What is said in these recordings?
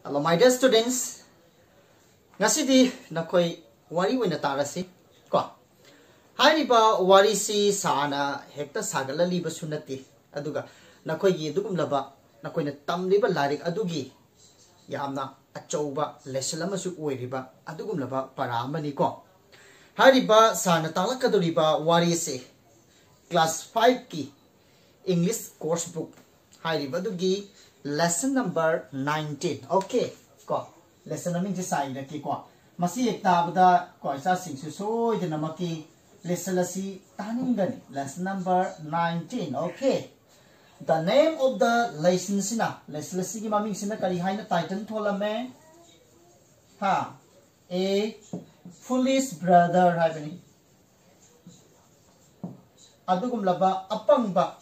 Hello, my dear students. Ngasidi nakoi wari wina tarasi ko. Hariba wari si sana hekta sagala liba sunati. Aduga nakoi gi dugum laba nakoi na tamliba larik adugi yamna achouba lesson amasu oiriba adugum laba paramani ko. Hariba sana talakaduriba wari si class 5 ki English course book. Hariba dugi lesson number 19. Okay, ko lesson namin si sai na ki ko. Masi ekta bada ko isa sing susoy de namaki lesson la si taning gani. Lesson number 19. Okay. The name of the lesson sina. Lesson la si ki maming sina kari hai na title thola me. Ha. A foolish brother hai bani. Adugum laba apang ba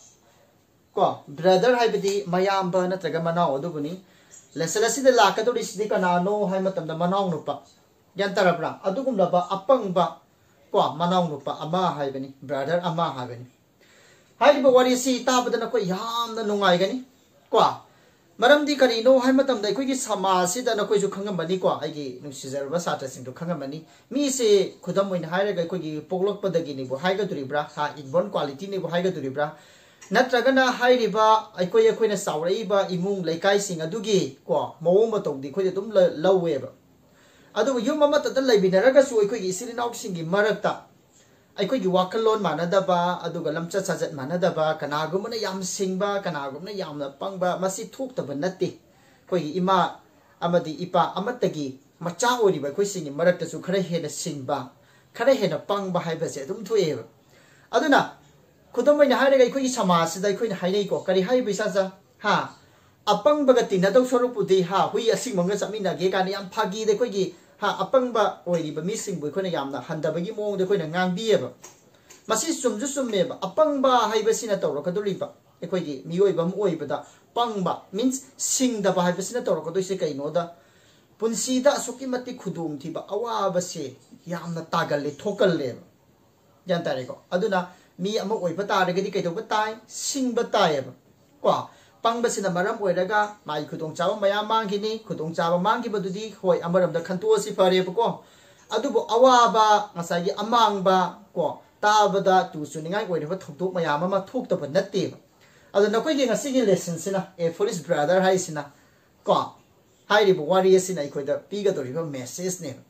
ko brother haibidi mayamba natraga manaw adubuni lesson asida lakaduri sidi kanano hay matamda manaw nupa yan tarabra adugum laba apang ba ko manaw nupa ama haibani brother ama haibani haiba wari si tabada na ko yamna nungai gani ko maramdi kanino hay matamda ko gi samasida na ko ju khangambani ko aigi nungsijarba satra singdu khangambani mi se khudam moina hairaga ko gi poglok padagi ni bo haiga duribra ha inborn quality ni bo haiga duribra Natragana hairiba aikoina sauraiba imung laikai sing adugi ko mawong matongdi khoi dum laweba adu yum amata da laibinaraga su aikoi isirinau singi marakta aikoi gi wakalon manadaba aduga lamcha chajat manadaba kanagumna yam singba kanagumna yamna pangba masi thuktaba natte khoi ima amadi ipa amatagi macha oriba khoi singi marakta su khare hena singba khare hena pangba haibase dum thueba aduna Kudomai na haraga ikoi samas da ikoi na hainai ko kari hai bisaja ha apang bagati na daw sorupudi ha hui asing manga samina ge kani am phagi de koi gi ha apang ba oiri ba mising bu koi na yamna handa bagi mong de koi na ngang bi ba masi sumju summe ba apang ba hai ba sina tawra kaduri ba ikoi gi mioi ba moi ba da pang ba means sing da ba hai ba sina tawra kadoi se kai no da punsi da suki mati khudum thi ba awa ba se yamna tagal le thokal le yan tare ko aduna mi amok oi pata de gadi kai to batai sing batai ba kwa pang ba sina maram oi daga mai khudong chawa maya mang gi ni khudong chawa mang gi badudi hoi amaram da khantu si pare ba ko adubo awa ba ngasai gi amang ba ko ta ba da tu su ningai oi ba thok tok maya ma thok ta ba natte ba adu na koi gi ngasi gi lesson sina a foolish brother hai sina ko hai ri bo wari sina ikoi da pi ga to ri ba message ne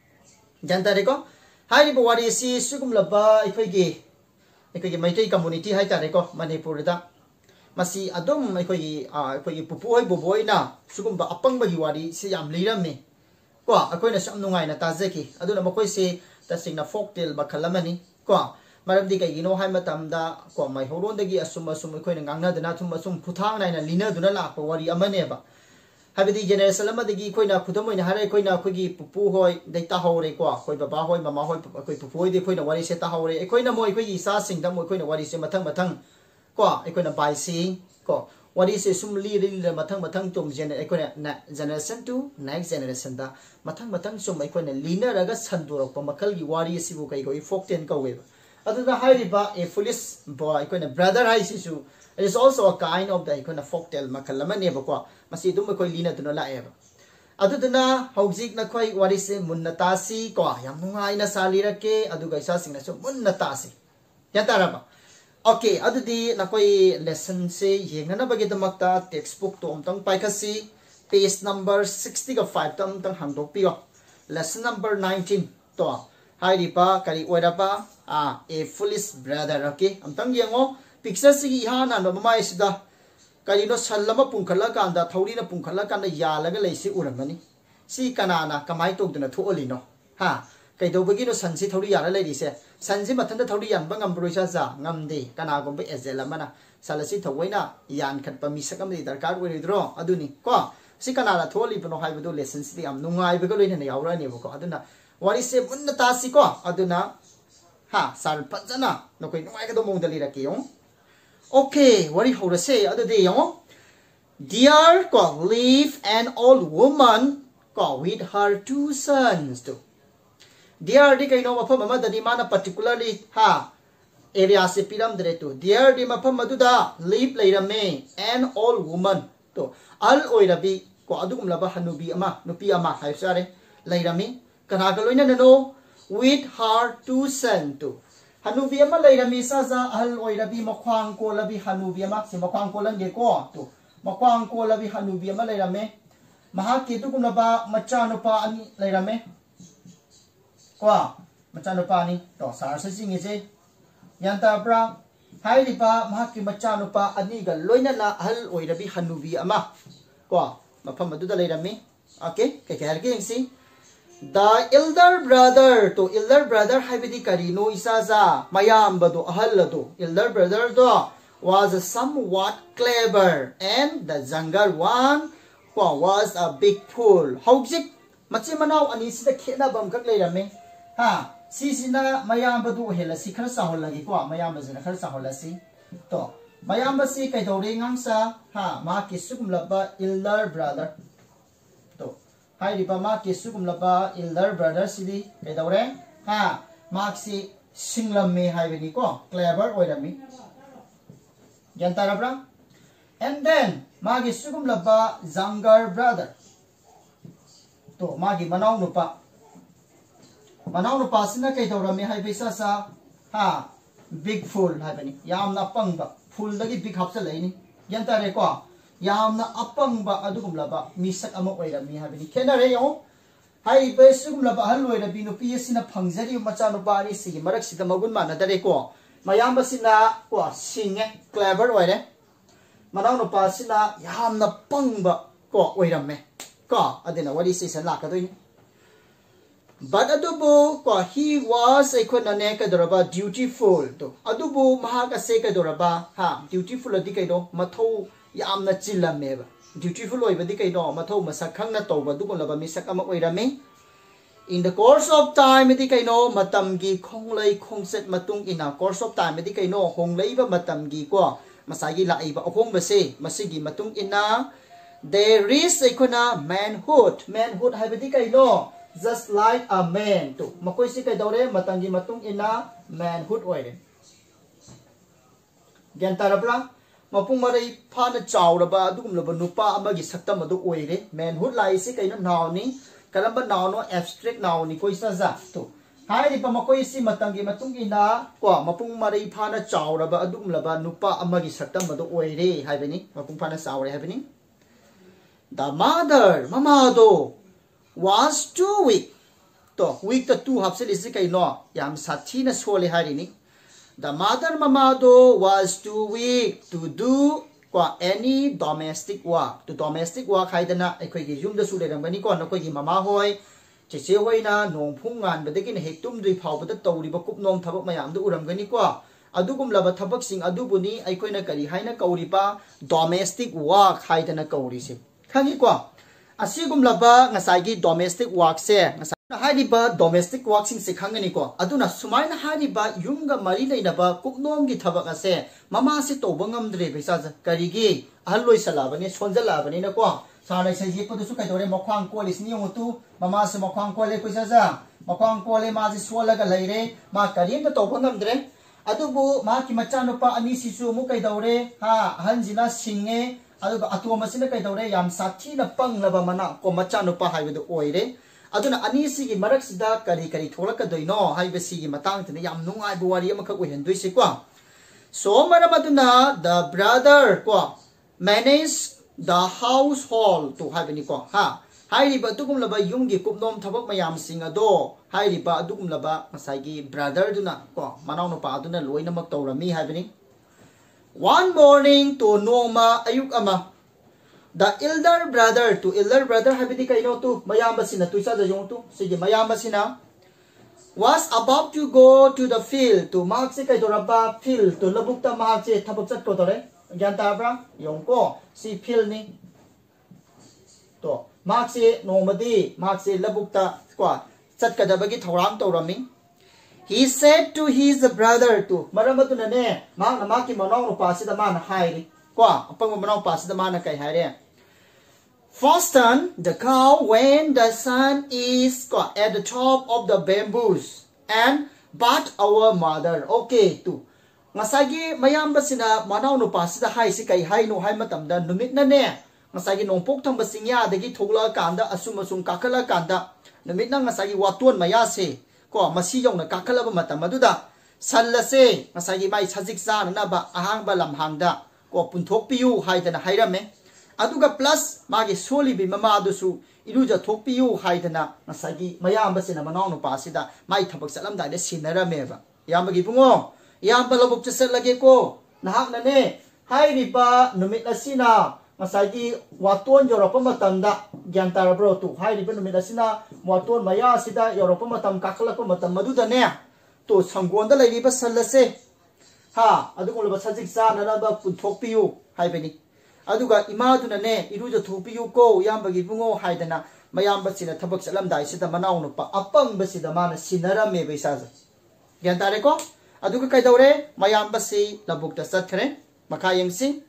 janta re ko hai ri bo wari si sugum la ba ikoi gi Ikoi Maitai community hai tare ko Manipur da masi adom ikoi pupu hoi boboi na sugumba apang bagi wari si yam leirame ko akoi na sam nungai na tajeki aduna makoi se tasing na folktale ba khalamani ko marabdi kai gino hai matam da ko mai horon dagi asum ikoi na ngangna dana thum asum puthang nai na lina duna la ko wari amane ba habidi generation amadagi ikoi na khudamoi na hare ikoi na khogi pupu hoi daita hore ko khoi baba hoi mama hoi ikoi pupu hoi de khoi na wari se ta hore ikoi na moi ikoi isa sing da moi ikoi na wari se mathang ko ikoi na bai si ko wari se sumli ri mathang tum ikoi na generation to next generation da mathang sum ikoi na lina raga sandurok pa makal gi wari si bu kai folktale ka we adu da hai riba a foolish boy ikoi na brother hai si su it is also a kind of the ikoi na folktale makalamane ba ko masi dum ikoi lina duna la eba aduduna hauzik na khoi wari se munnata si ko yam nungai na salira ke aduga isa sing na so munnata si ya taraba okay adudi na khoi lesson se yengna na bagi damakta textbook to omtang paikasi page number 60 ga 5 tam tang hangdok pi lesson number 19 to hai ripa kari oira pa a foolish brother okay amtang yengo picture si ha na no mai sida Kalino salama pungkala kanda thori na pungkala kanda yalaga leisi uramani si kanana kamai tok duna thuolino ha kaido bagino sansi thori yara leiri se sansi mathanda thori yan bangam broisa za ngamde kana gombe ezela mana salasi thowaina yan khatpa misakam di darkar oridro aduni ko si kanana tholi bano haibado lesson si am nungai bego loina na yawra ne ko aduna wari se bunna tasi ko aduna ha sar pajana no koi nungai ka do mong dali rakiyo Okay, what do you say? Other day, dear God, live an old woman with her 2 sons. Dear, di kayo mapam mama dadi mana particularly ha area se piram direto. Dear, di mapam maduda live lairame an old woman to al oirabi ko adugum laba hanubi ama nupi ama hai sare lairami kana ka loina no with her 2 sons to hanubi ama lairami sa za ahal oirabi makhwang ko labi hanubi ama si makhwang ko lang ge ko to makhwang ko labi hanubi ama lairame mahaki dugum laba machanupa ani lairame ko machanupa ni to sar sa jingi je yanta bra hai riba mahaki machanupa ani ga loina na ahal oirabi hanubi ama ko mafam adu da lairami okay ke ke ge si the elder brother to elder brother haibidi karino isaza mayam badu ahal do elder brother do was somewhat clever and the younger one was a big fool hojik machi manau ani sida khena bam kak lairame ha sisina mayam badu hela si khar sa holagi ko mayam bazina khar sa holasi to mayam basi kai dore ngangsa ha ma ki sugum laba elder brother to hai riba ma ki sugum laba elder brother sidi kai dore ha ma si singlam me hai bani ko clever oirami janta rabra and then ma ki sugum laba younger brother to ma ki manau nupa sina kai dore me hai bisa sa ha big fool hai bani yam na pangba fool lagi big hapsa laini janta re ko yamna apangba adugum laba misak ama oirami habini kenare yo hai be sugum laba haloi rabi no psina phangjari macha no bani sigi marak sida magun mana dare ko mayam basina ko singe clever oire manau no pasina yamna pangba ko oirame ko adina wari season la ka doi but adubu ko he was a konane ka doraba dutiful to adubu mahaka se ka doraba ha dutiful adi kai do mathau yamna chillameba dutiful oibadi kai do mathau masakhang na toba du laba misak ama oirame in the course of time edi kai no matam gi khonglai khongset matung in a course of time edi kai no honglai ba matam gi ko masagi la iba okong base masigi matung ina there is a kona manhood habedi kai no just like a man to makoi si kai dore matangi matung ina manhood oire gentarabla mapung marai phana chawraba adugum loba nupa amagi saktam adu oire manhood lai si kai no now ni kalamba now no abstract now ni koi sa za to hai ri pa makoi si matangi matung ina ko mapung marai phana chawraba adugum loba nupa amagi saktam adu oire haibeni mapung phana chawre haibeni the mother mama do was too weak to weak the two hapsel is kai no yam sathi na sole hari ni the mother mama do was too weak to do kwa any domestic work to domestic work haidana ekoi gi yum da su le rambani ko na koi gi mama hoi cheche hoi na nong phung ngan ba de gi hek tum dui phau ba da tawri ba kup nong thabak mayam du uram gani ko adugum laba thabak sing adubuni aikoi na kari haina kauri pa domestic work haidana kauri se khangi ko asigum laba ngasagi domestic work se ngasai hariba domestic work sing se khangani ko aduna sumaina hariba yumga mari leina ba kupnom gi thabak ase mama se toba ngamdre beisa karigi ahloi salabani sonjalabani na ko sanai se ji podu su kai dore makhwang ko lis ni ngotu mama se makhwang ko le koisa ja makhwang ko le ma ji solaga leire ma karim ta toba ngamdre adubu ma ki macha no pa ani si su mu kai dore ha hanjina singe aduga atoma sina kai dore yam sathi na panglaba mana ko macha no pa haibedu oire aduna ani sigi marak sida kari kari tholaka doino haibe sigi matang tene yam nungai bu wari amakha ohen doi se kwa so maramaduna the brother ko manage the household to haibeni ko ha hairiba tugum laba yumgi kupnom thabak mayam singa do hairiba adugum laba masagi brother duna ko manaw no pa aduna loina mak tawrami haibeni one morning to noma ayuk ama the elder brother habidi kaino tu mayamba sina tuisa da jong tu sige mayamba sina was about to go to the field to mark se kai doraba field to labukta ma che thabak chat ko tore gyanta bra yong ko si field ni to mark se nomadi mark se labukta kwa chat ka dabagi thorang tawrami he said to his brother to maramatuna ne ma na ki manong no pasida man hairi kwa apang manong pasida man kai haire fasten the cow when the sun is at the top of the bamboos and but our mother okay to ngasagi mayam basina manong no pasida hai si kai hai no hai matam da numit na ne ngasagi nongpok thang basingya dagi thogla kanda asum kakala kanda numit na ngasagi watuan maya se ko masi yong na kakala ba matam aduda sallase ngasagi mai sajik sa na ba ahang ba lamhangda ko punthok piu haidana hairame aduga plus magi soli bi mama adusu iluja thok piu haidana ngasagi mayam ba sina manaw no pasida mai thabak salam da de sinarame ba yambagi bungo yamba lobuk chasalage ko nahak na ne hairi ba numit asina ngasagi waton Europa matamda gyan tarabro tu hairi ba numit asina waton maya sida Europa matam kakala ko matam maduda ne to sanggonda lai ba sallase ha adugol ba sajik sa na ba punthok piu haibeni aduga imaduna ne iruja thopiu ko yambagi bungo haidana mayam ba sina thabak salam dai sida manaw no pa apang ba sida mana sinara me be sa gyan tare ko aduga kai daure mayam ba si labuk ta sat khare makha yengsi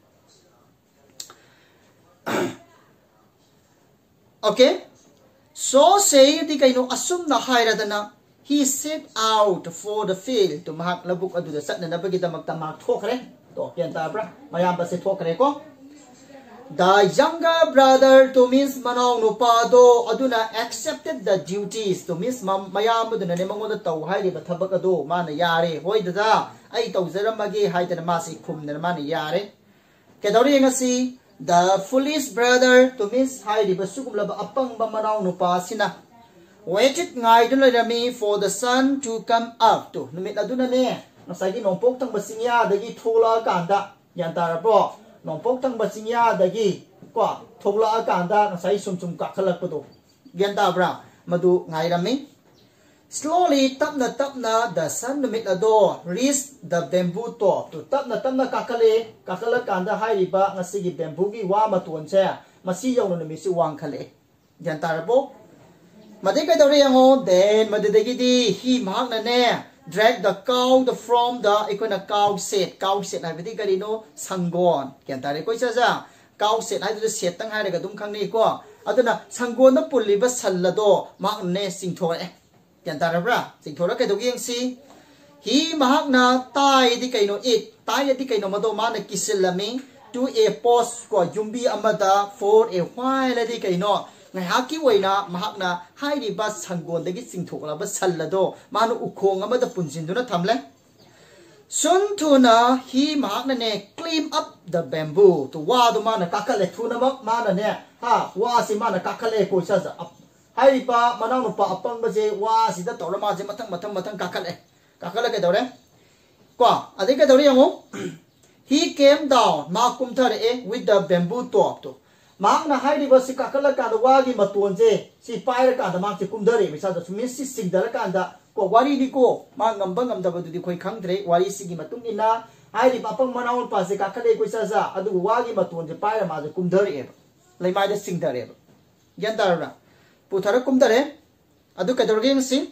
okay so say di kaino asum na hairadana he set out for the field to mahak labuk adu da sat na bagi damak tamak thokre to yan ta bra mayam ba se thokre ko the younger brother to means manong no pa do aduna accepted the duties to means mayam adu na ne mangoda taw hai ba thabak adu mana yare hoi da ai taw zaramage hai da ma si khum na mana yare ke dawri ngasi the foolish brother to means hai ri ba sugum la ba apang ba manong no pa sina waited ngai dun la me for the sun to come up to numit aduna ne ngasagi nongpok tang basingya dagi thola kanda yan tara po nongpok tang basingya dagi ko thola kanda ngasai sum kakhalak pudo yan ta bra madu ngai rami slowly tapna the sun numit ado reached the bamboo top to tapna kakala kanda hai ri ba ngasigi bamboo gi wa matun che masi yong no mi si wang khale yan tara po Made kai dawre yango then made degi di he mahak na ne drag the cow from the ikona cow set hai bidi kari no sanggon kyan tare koi cha cow set hai du set tang hai ga dum khang ni ko aduna sanggon na pulli ba sallado mak ne singthor e kyan tare bra singthor kai dogi yang si he mahak na tai di kai no it tai di kai no mado ma na kisilami to a post ko jumbi amada for a while di kai no ngai haki waina mahakna hairi ba sanggon dagi singthokla ba sallado manu ukhong amada punjinduna thamle sun thuna hi mahakna ne climb up the bamboo to wa do mana kakale thuna mana ne ha wa si mana kakale ko sa hairi pa manang pa apang ba je wa si da tora ma je mathang kakale ke dore ko ade ke dore yango he came down ma kum thare with the bamboo top to mak na hai riba si kakala ka da wagi matun je si pai ka da mak si kumdare mi sa da sumi si singdara ka da ko wari di ko ma ngam da du di khoi khangdre wari si gi matung ina hai riba pang manaul pa si kakale ko sa adu wagi matun je pai ma je kumdare e lai mai da singdare e yan dar na puthara kumdare adu ka dorgeng si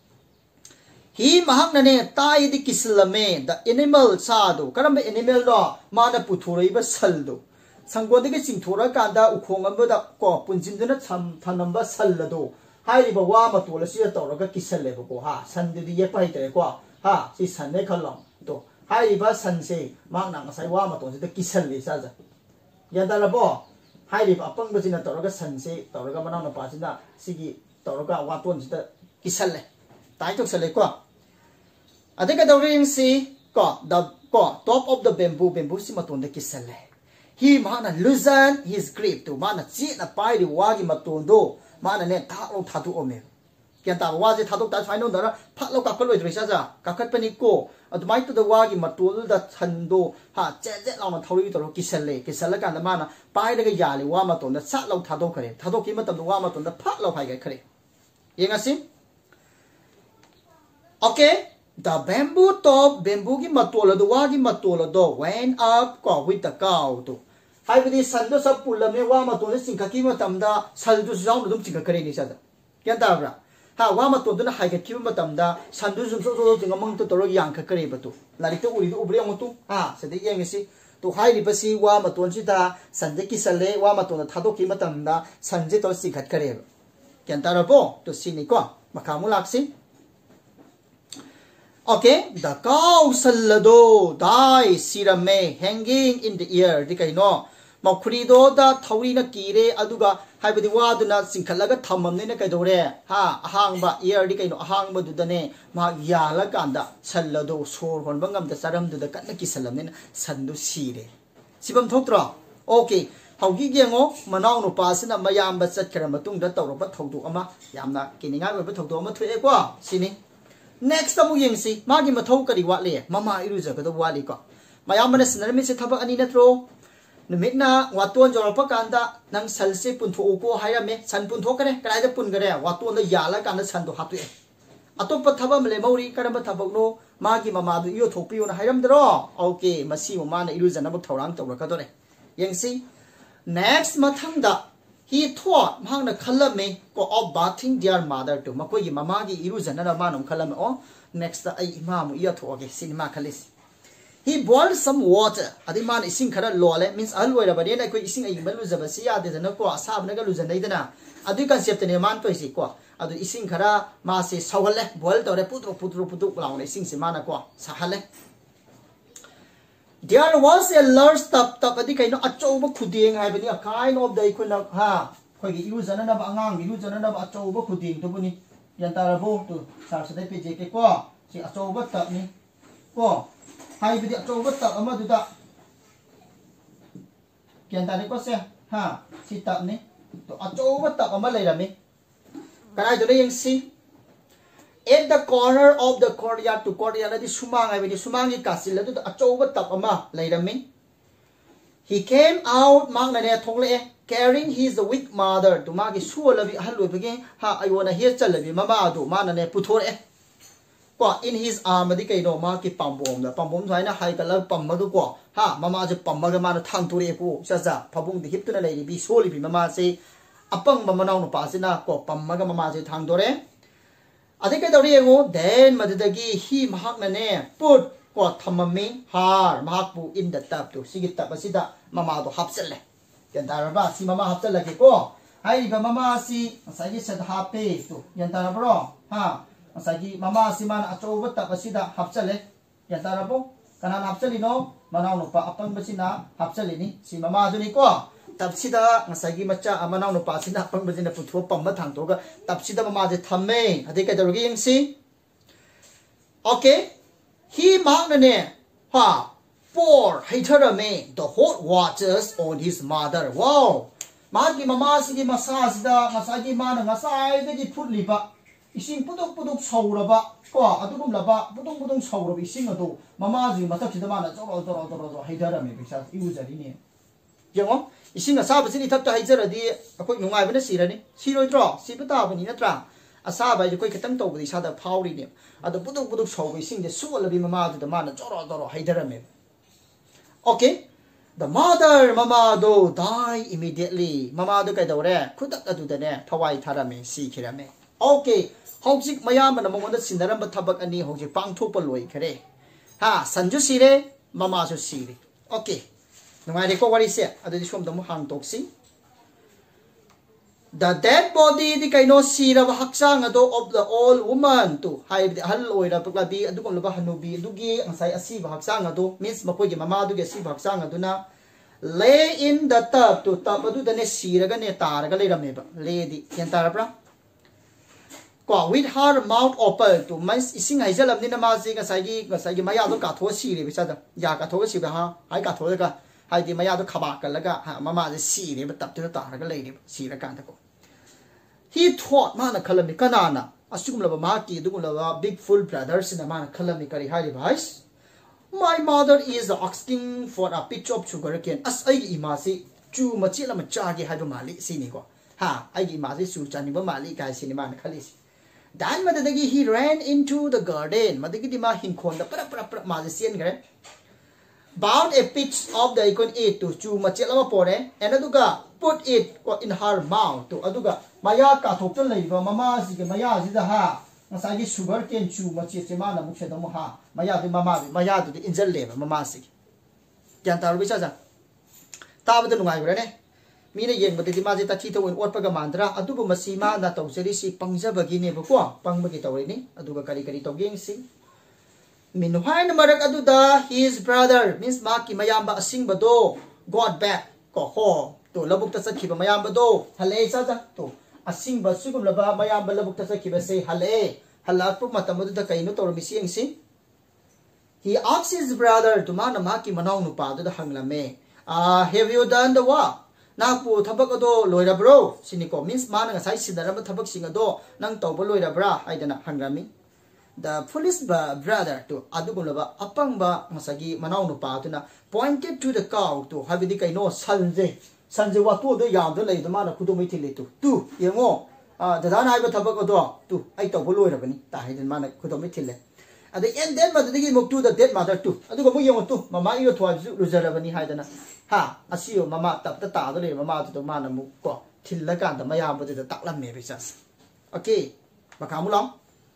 hi mahak na ne tai di kislame the animal sa do karam animal do ma na puthurei ba sal do 상고되게 징토라 간다 우콩함보다 거 분진드나 참 타넘바 살라도 하이리바 와마 돌라시야 떠러가 기살레고 하 산들이 예파이더래 거하 시 산내 칼럼 또 하이리바 산세 막나 사이 와마 돈데 기살레 사자 야달라보 하이리바 아빵버지나 떠러가 산세 떠러가 만나는 빠진다 시기 떠러가 와돈지다 기살레 다이톡 살레 거 아데가 더링시 거 top of the bamboo si matonde kisalle he mana loosen his grip to mana chi na pai ri wagi matondo mana ne tha lo thadu ome kyan ta wa je thadok ta final dara phat lo ka khol loi sa ja ka khat pani ko admai to the wagi matol da thando ha che lao na thori to kisale ka na mana pai da ga ya le wa matonda sa lo thadok khare thadok ki matam wa matonda phat lo phai ga khare yenga si okay the bamboo top bamboo ki matol do wagi matol do went up ko with the cow to hai bidi sando sab pulame wa matol singkaki matamda saldu jaw dum chingkare ni sada kyan ta bra ha wa matol na hai ka ki matamda sandu zum so jingamang to toro yang ka kare batu lari to uri do ubre ngotu ha sade yeng si to hai ri basi wa matol si ta sande ki sale wa matol na thado ki matamda sanje to sikhat kare kyan ta bo to sini ko makamu laksi okay, the cow sallado die sirame hanging in the air. Di kayo no, मौखुरीदो दा थौरीना कीरे अदुगा हाइबदि वादुना सिंखलगा थममनेना कइदोरे हा अहांगबा इयरदि कइनो अहांगबदुदने मा याला कांदा सल्लदो सोर होनबा ngam da saramduda kanna kisalamnena sandu sire sibam thoktra okay haugi gengo manau no pasina mayam ba chatkara matung da tawroba thogdu ama yamna kininga oiba thogdu ama thue kwa sini next amu yengsi magi mathau kari wale mama iruja ka do wali ko mayam bana sinarmi se thaba ani natro numitna waton jorapa kanda nang salse puntho ko hairame san puntho kare karaida pun gare waton da yala kanda san do hatu e atop thaba mle mauri karamba thabak no magi mama du yo thopiyo na hairam dro okay masi mama na iruja na bu thorang tawra ka dore yengsi next mathang da he thought mahang na khalame ko of bathing their mother to makoi gi mama gi iruja na ma nom khalame o next da ai imam iya thoge cinema khalis he boiled some water adi man ising khara lole means alwoi ra bane na koi ising ai malu jaba si ya de na ko asab na ga lu jan dai dana adu concept ne man to isi ko adu ising khara ma se sawale boil tore putru laung ising se mana ko sahale there was a large tap adi kaino achoba khuding hai bani a kind of dai khuna ha khoi gi use na ba angang gi use na ba achoba khuding to buni yan tara bo to sar sa dai pe je ke ko si achoba tap ni ko hai bidi achoba tap ama du da yan tara ko se ha si tap ni to achoba tap ama lai ra mi kanai do yang si at the corner of the courtyard to courtyard adi sumang ai bidi sumang gi kasil adu achoba tap ama lai ra mi he came out mang na ne thongle carrying his weak mother to magi suolabi haloi bege ha ayona he chalabi mama adu mana ne puthore ko in his arm adi kaino ma ki pambom thaina hai kala pammadu ko ha mama je pammaga mana thang ture ko saja phabung di hiptuna lai bi soli bi mama se apang mama naw no pasina ko pammaga mama je thang dore adi ka dori ngo then madagi hi mahak na ne put ko thamami har mahak bu in the tap to sigi tap asida mama do hapselle yan taraba si mama hapselle ke ko hai ba mama si asagi sad hape to yan tarabro ha asagi mama si man achoba tap asida hapselle yan tarabo kanan hapseli no manaw no pa apang basina hapseli ni si mama do ni ko tapsida ngasagi macha amanaw no pa sina apang basina putho pamma thang to ga tapsida mama je thamme ade ka dor gi yang si okay he magnane ha pour haterame the hot waters on his mother wow magi mama sigi massage da ngasagi mana ngasai de di phut liba ising puduk sauraba ko adugum laba pudung sauraba ising adu mama ji matak sida mana joro haterame bisa iuzari ni yengo ising asaba sini thap ta haijara di akoi nungai bana sirani siroi tro sibata bani natra asaba ji koi ketang to budi sada phawri ni adu puduk sauraba ising de suolabi mama du mana joro haterame okay the mother mama do die immediately mama do kai dore khudak adu da ne thawai tharame si khirame okay hojik mayam na mongonda sinaram ba thabak ani hojik pangthok pa loi khare ha sanju sire mama su sire okay nungai re ko wari se adu di som dam hang toksi the dead body di kaino sira ba haksang ado of the old woman to hai hal oira paklabi adu kom loba hanubi adugi ansai asi ba haksang ado means makoi gi mama adu ge si ba haksang adu na lay in the tub to tub adu da ne sira ga ne tar ga le rame ba le di yan tar pra ko with her mouth open to means ising hai jalam ni na ma ji ga sai gi maya do ka tho si re bisa da ya ka tho si ba ha hai ka tho ga hai di maya do khaba ka la ga mama je si re ba tap to tar ga le ni si ra kan ta ko he thought mana khalami kanana asugum laba maki dugum laba big full brothers in mana khalami kari hari bhais my mother is asking for a pitch of sugar cane as ai ima si chu machi lama cha ge haidu mali sini ko ha ai ima si su chani ba mali kai sini mana khali si dan madagi he ran into the garden madagi di ma hin khon da pra ma ji sien gare bound a pitch of the icon a to chu machi lama pore and aduga put it in her mouth to aduga maya ka thok ton lei ba mama si ke maya ji da ha ngasai gi sugar cane chu machi che ma na muk se da mo ha maya du di injal le ba mama si kyan tar bi cha ja ta ba de nungai gre ne mi ne yeng ba de ma ji ta thi to on ot pa ga mandra adu bu masi ma na to seri si pangja ba gi ne ba ko pang ba gi to ni aduga kari to geng si Meanwhile, Marak Aduda, his brother, means Maki Mayamba Asing Bado, got back. ko ho to labuk ta sakhi ba mayam ba do hale sa ja to asing ba sugum laba mayam ba labuk ta sakhi ba se hale halak pu matam du da kaino to mi siang si he asks his brother to mana ma ki manau nu pa du da hanglame have you done the work na pu thabak ado loira bro siniko means mana nga sai sinara ba thabak sing ado nang to ba loira bra aidana hangrami the police brother to adugulaba apang ba masagi manau nu pa tuna pointed to the cow to habidi kaino sanje wa to de yam de lei de mana khudo mai thile tu yengo dadan hai ba thabak ado tu ai to boloi ra bani ta hai den mana khudo mai thile at the end then but the mok to the dead mother tu adugo mo yengo tu mama io thwa ju ruzara bani hai dana ha asio mama tap ta de le mama to mana mu ko thilla kan da maya ba de tak lam me bisa okay bakamulam.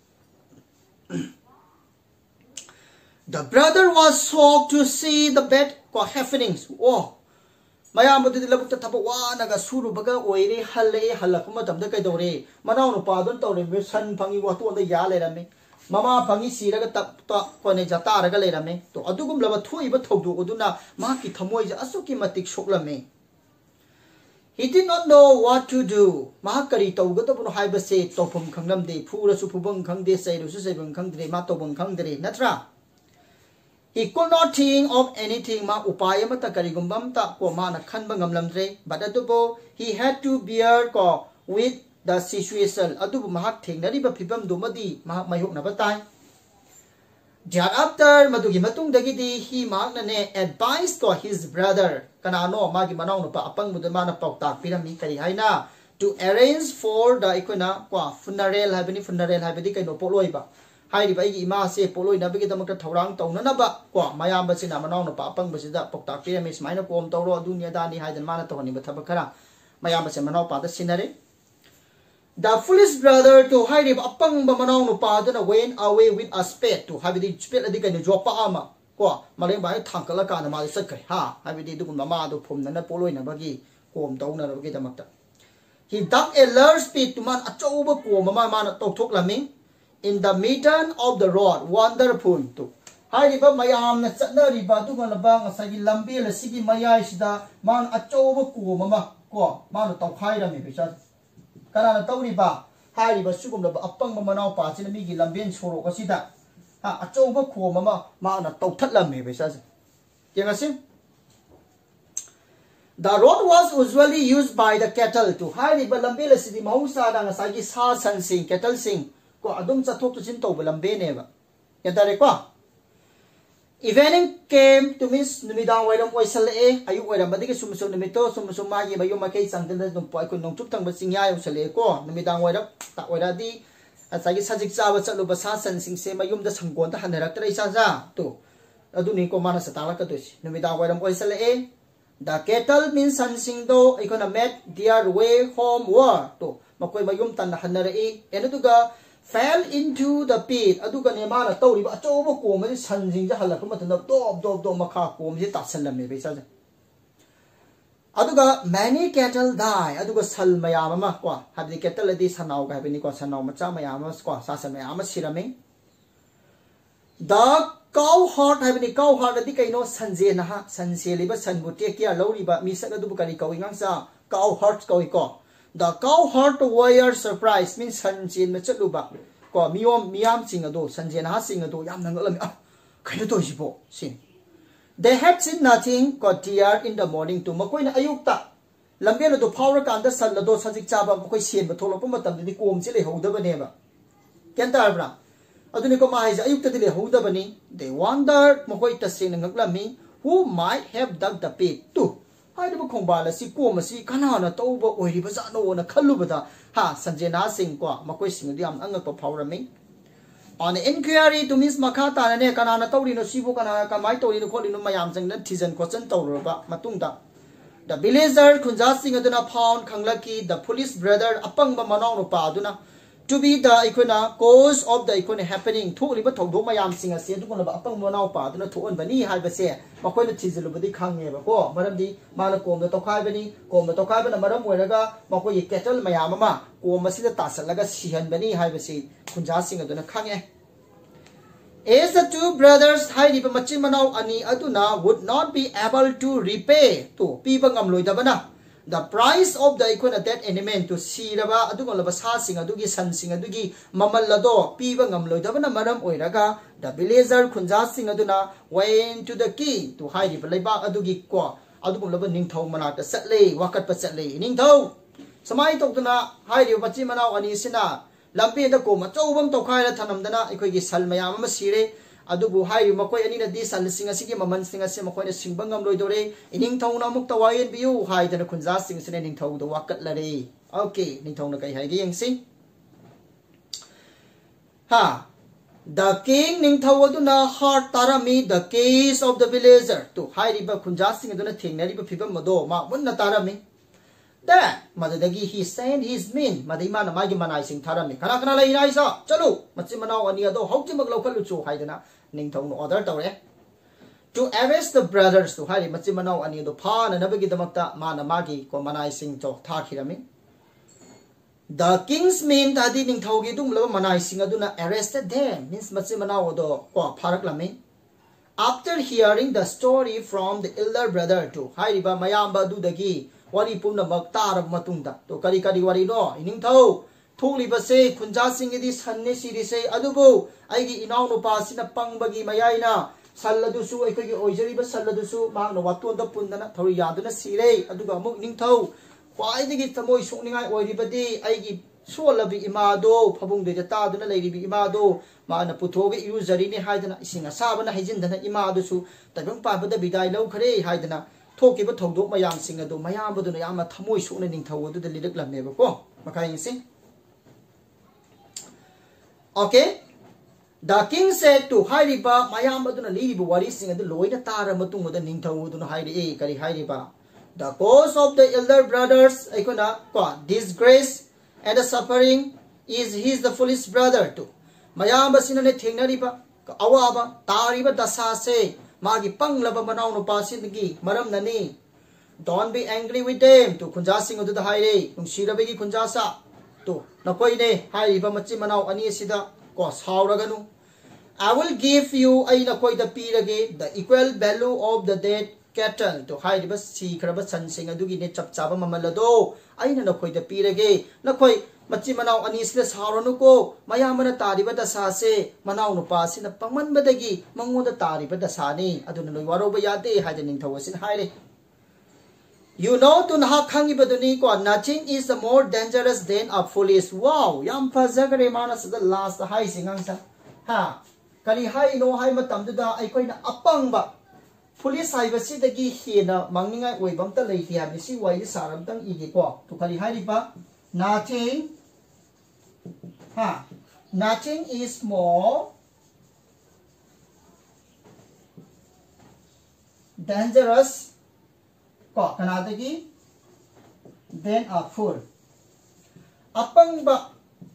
The brother was shocked to see the bad happenings. Oh, mayam badu dilabuk ta thapwa naga suru baga oire halle halakuma tamda kai dore manau no padon tore me san phangi wa to da ya le rame mama phangi siraga tap to ko ne jata raga le rame to adugum laba thui ba thodu oduna ma ki thamoi ja asuki matik shoklame. He did not know what to do. Mahakari tawgatabu no haiba se topum khangnam de phura su phubang khang de sai su sai bang khang de ma tobang khang de natra. He could not think of anything ma upaya mata karigumbam ta ko ma na khan bangam lamre but adubo he had to bear ko with the situation adubu mahak thengnari ba phibam dumadi mahak mayuk na batai. Thereafter madugi matung dagidi he mahak na ne advised ko his brother kanano magi manau no pa apang mudama na pautak pirami kari haina to arrange for the ikona kwa funeral habini kai no poloi ba hai ba igi ma se poloi na bigi damak thorang tawna na ba kwa mayam ba sina manau no pa apang ba sida pautak pirami smaina kom tawro dunya dani haidan mana tawni ba thaba khara mayam ba se manau pa da sinare. The foolish brother to hai ba apang ba manau no pa da went away with a spade to habidi spade adi kai no jopa ama ko maleng bai thangkala ka na ma sakkai ha habidi dugum mama do phumna na poloi na bagi kom tawna na bagi damakta. He dug a large pit to man achouba ko mama mana tokthok lami in the middle of the road wonderful to hai ba mayam na chatna ri ba tu ma ba ngasagi lambi la sigi mayai sida man achouba ko mama ko mana tawkhai rami bisa kana na tawri ba hai ba sugum la apang ma manau pa chin mi gi lamben choro ka sida ha achouba ko mama mana tawthat lami bisa yengasim. The road was usually used by the cattle to hide the lambela city Mausa and Sagi sa san sing cattle sing ko adum chathok to chin to lambe neba yantare ko evening came to miss numidang wairam oisale ayu wairam badike sumsum numito sumsum magi bayu makai sangdel dum poi ko nong chup thang ba singya yu sale ko numidang wairam ta wairadi asagi sajik chawa chalu ba sa san sing se mayum da sanggon ta hanerak trai sa ja to aduni ko mana satala ka to numidang wairam oisale. The cattle means sansing do ikona met their way homeward to makoi mayum tan hanare enuduga fell into the pit aduga ne mana tawri ba chobo ko ma sansing ja halak ma tan do makha ko mi ta sallam be sa aduga many cattle die aduga sal mayam ma ko habdi cattle di sanau ga bini ko sanau ma cha mayam ko sa sa mayam sirame. The cow heart habini cow heart adi kaino sanje na ha sanse liba sanbuti kia loriba misaka du bukari ko ingangsa cow heart ko iko. The cow heart warrior surprise means sanje me chatluba ko miyam singado sanje na ha singado yam nangalam kaino to sibo sin. They had seen nothing ko dear in the morning to makoi na ayukta lambelo do power kanda sallado sajik chaba makoi sien ba tholo pa matam di kom chile hodaba neba kenta bra aduni ko mahai ja ayuk tadile hoda bani they wondered makoi tasing ngaklami who might have dug the pit to hai ba khongbala si ko masi kana na toba oiri ba no na khalubada ha sanjena sing ko makoi sing diam angak pa phawrami. On inquiry to Miss Makata ne kana na tawri no sibu kana ka mai tawri no kholi no mayam jang na thijan question tawroba matungda the villager khunja sing aduna found khanglaki the police brother apang ba manau no pa aduna to be the ikona cause of the ikona happening tholi ba thogdo mayam singa se du kono ba apang manau pa duna thon bani hai ba se makoi na thijulu badi khange ba ko maram di mala kom da tokai bani kom da tokai bana maram oiraga makoi kettle mayam ma kom masida tasalaga sihan bani hai ba se khunja singa duna khange. As the two brothers hairiba machin manau ani aduna would not be able to repay to piba ngamloidabana the price of the ikona dead element to siraba aduga laba sa sing adugi san sing adugi mamal lado piba ngamloidabana maram oiraga the villager khunja sing aduna went to the king to hairiba laiba adugi ko adugum laba ningthau manata satle wakat pa satle ningthau samai tokduna hairiba machin manau ani sina lampi da ko machobam to khaira thanamdana ikoi gi sal mayam ma sire adubu hai makoi ani na di sal singa sigi maman singa se makoi na singbangam loi dore ining thongna muk tawayen biu hai dana khunja sing sine ning thau do wakat lare okay ning thongna kai hai gi yengsi ha the king ning thau aduna heart tarami the case of the villager to hai riba khunja sing aduna thengnari ba phibam mado ma munna tarami that madadagi he sent his men madima na magi manai sing tharami kana kana lai nai sa chalu machi manau ani ado hauki mag lokal chu haidana ningthong no order tawre to arrest the brothers to hari machi manau ani ado pha na nabagi damakta mana magi ko manai sing to thakirami the king's men tadi ningthau gi dum lo manai sing aduna arrested them means machi manau ado ko pharak lami after hearing the story from the elder brother to hari ba mayamba du dagi wari pumna maktar matungda to kari kari wari no ining thau thuli base khunja sing idi sanne siri se adubu aigi inaw no pa sina pangbagi mayaina salladu su ai koi oijari ba salladu su ma no watu da pundana thori yaduna sire aduga amuk ning thau kwai digi tamoi sokningai oiri badi aigi solabi imado phabung de ta duna leiri bi imado ma na puthoge useri ne haidana isinga sabana haijindana imado su tabang pa bada bidai lau khare haidana thokiba thongdok mayam sing adu mayam baduna yama thamoi sukna ningthau adu de lirik lamme ba ko makai sing okay the king said to hairiba mayam baduna libu wari sing adu loina tara matung da ningthau adu hairi e kari hairiba the cause of the elder brothers ikona ko disgrace and the suffering is his the foolish brother too mayam basina ne thengnariba awaba tariba dasa se magi panglaba manau no pasingi maram nani don't be angry with them to khunja sing adu da haire nungsirabegi khunja sa to nakoi ne haiba machi manau ani sida ko sauraganu I will give you ai nakoi da pirage the equal value of the dead cattle to haiba si khraba san sing adu gi ne chap chaba mamalado ai na nakoi da pirage nakoi machi manau ani sida sauranu ko mayamana tariba da sa se manau no pa sina pangman badagi mangoda tariba da sa ni aduna loi waro ba yate haide ning thaw sin haire you know to na khangi baduni ko nothing is more dangerous than a foolish wow yam fazagare manas the last high singang sa ha kali hai no hai matam da ai koi na apang ba police hai ba si dagi hina mangningai oi bam ta lei ti ha si wai saram tang i gi ko to kali hai ri ba nothing nothing is more dangerous ko kanadagi than a fool apang ba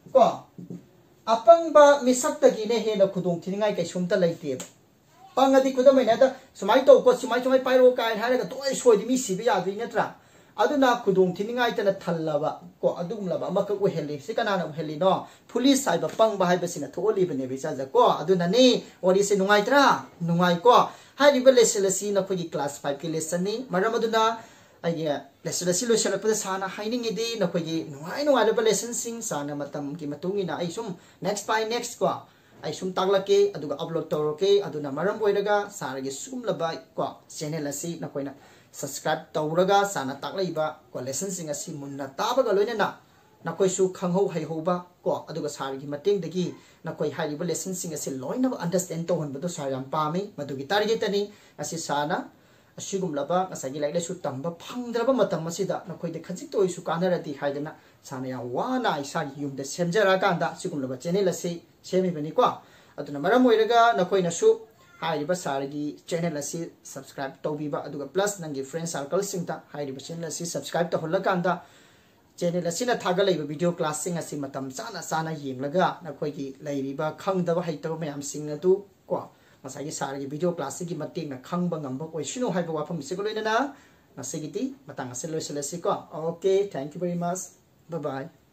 misak tagi ne he na khudong thiningai kai sumta laite pangadi khudamai na da sumai to ko sumai pairo kai haraga toy soi mi sibi ya dui natra aduna khudong thiningai tana thallaba ko adum laba amaka ko heli sikana na heli no police sai ba pang ba hai basina tholi bane bi sa ko aduna ni ori se nungai tra nungai ko hai ri bele selasi na khogi class 5 ki lesson ni maram aduna ai lesson si lo sela pa sana haining idi na khogi nungai ba lesson sing sana matam ki matungi na ai sum next ko ai sum taglake aduga upload toroke aduna maram oiraga saragi sum laba ko channel asi na koina subscribe tawraga sana taklaiba ko lesson sing asi munna tabaga loinena nakoi su khangho hai hoba ko aduga sargi mateng dagi nakoi haiba lesson sing asi loina understand to honba to saram pami madugi target ani asi sana asugum laba asagi like su tamba phangdraba matam asida nakoi de khajik to isu kanarati haidana sana ya wana isa yum de semjara kanda asugum laba channel asi semi bani ko aduna maram oiraga nakoi na su hairiba sargi channel asi subscribe tawbiba aduga plus nangi friend circle singta hairiba channel asi subscribe to holla kanda channel asi na thaga leiba video class sing asi matam sana yenglaga nakoi gi leiriba khangdaba haitaba mayam sing adu ko masagi sargi video class gi mating na khangba ngamba koi sino haiba wafam sigoloina na nasigi ti matang asi loiselasi ko okay thank you very much bye bye